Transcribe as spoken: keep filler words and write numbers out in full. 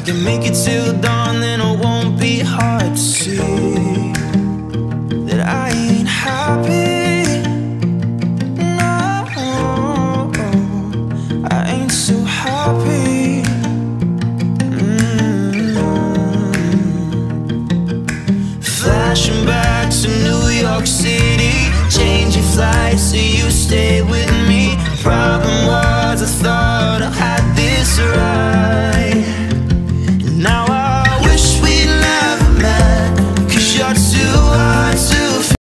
can make it till dawn, then it won't be hard to see that I ain't happy. No, I ain't so happy. mm. Flashing back to New York City, changing flights so you stay with me. Problem